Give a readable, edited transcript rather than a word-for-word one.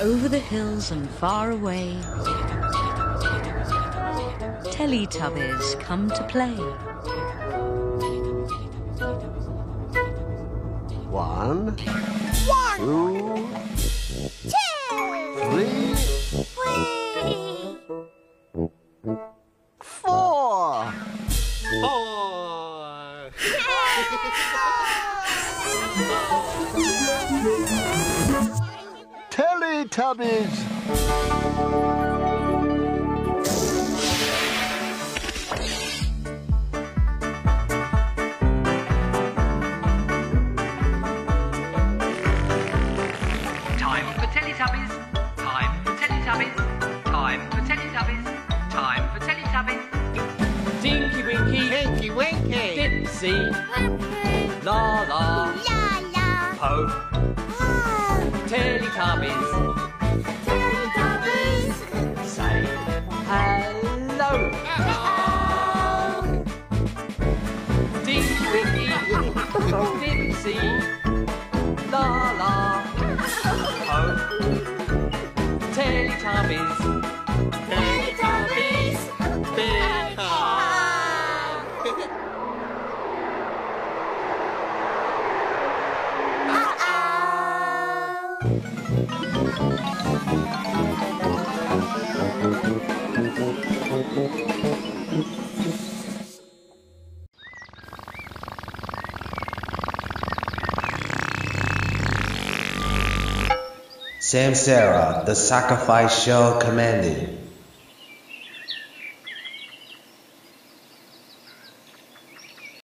Over the hills and far away, Teletubbies come to play. 1, 2, 3, 4. Teletubbies! Time for Teletubbies. Time for Teletubbies. Time for Teletubbies. Time for Teletubbies. Tinky Winky. Tinky Winky. Dipsy. La la. La la. Po. Teletubbies. Teletubbies. Say hello. Tinky Winky. Dipsy. La la. Po. Teletubbies. Teletubbies. Big Samsara, the sacrifice shell commanded.